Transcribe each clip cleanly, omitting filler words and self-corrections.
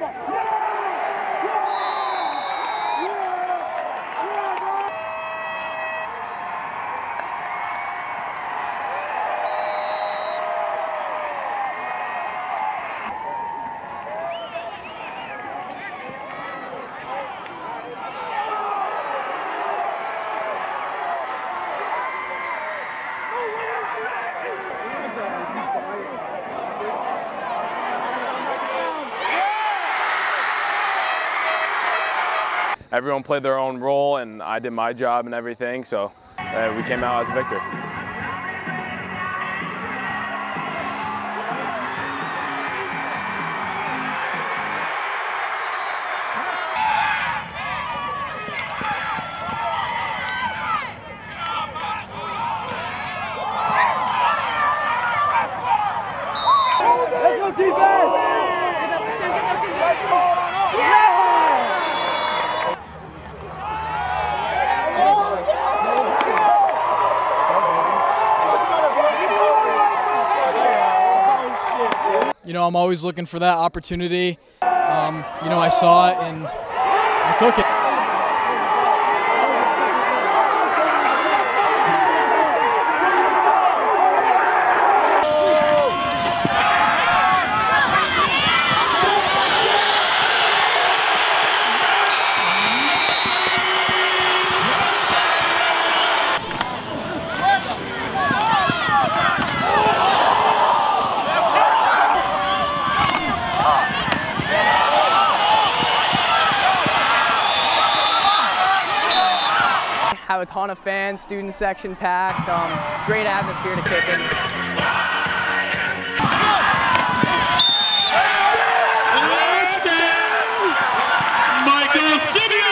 Everyone played their own role, and I did my job and everything, so we came out as a victor. Let's go defense! Yeah! You know, I'm always looking for that opportunity. You know, I saw it and I took it. Have a ton of fans, student section packed, great atmosphere to kick in. Touchdown! Michael Scipio!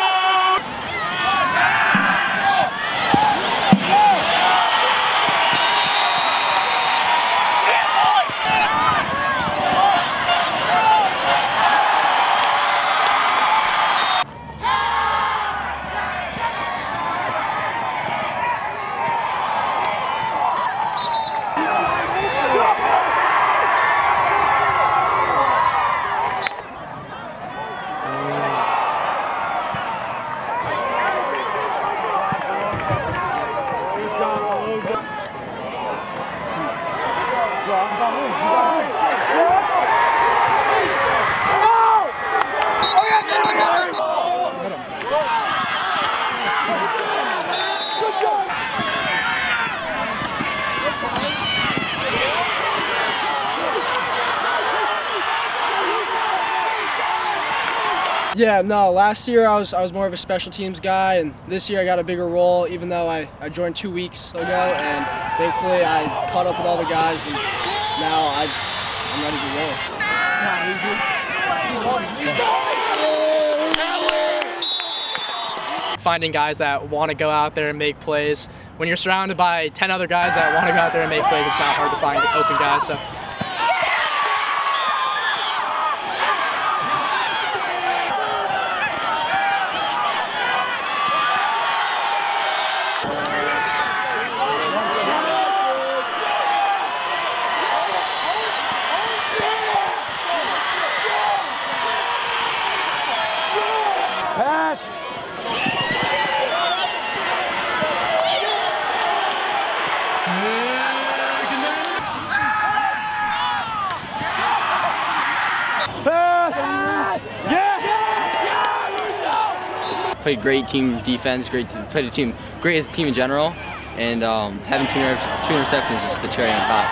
Yeah, no, last year I was more of a special teams guy, and this year I got a bigger role, even though I joined 2 weeks ago, and thankfully I caught up with all the guys, and now I'm ready to roll. Finding guys that want to go out there and make plays. When you're surrounded by 10 other guys that want to go out there and make plays, it's not hard to find open guys. So. Pass! Played great team defense, played a team great as a team in general, and having two interceptions is just the cherry on top.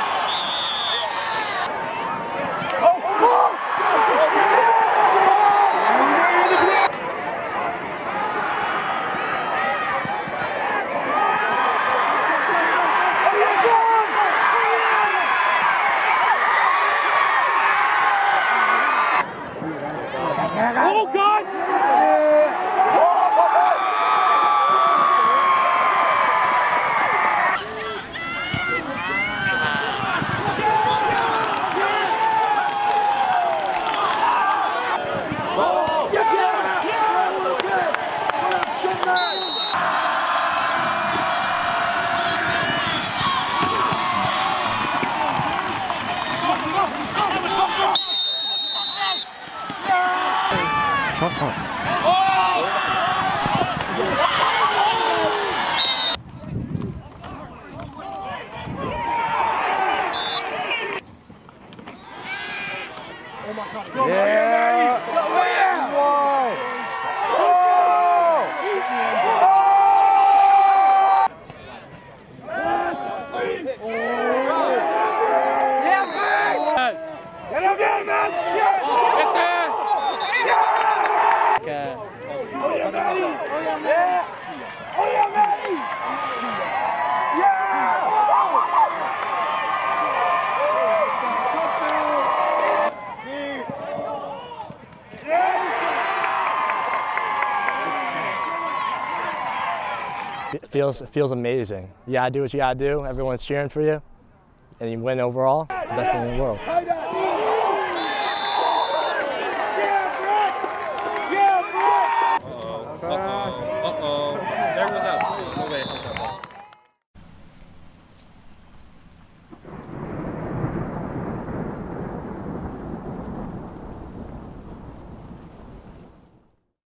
Oh God! It feels amazing. You gotta do what you gotta do. Everyone's cheering for you, and you win overall. It's the best thing in the world.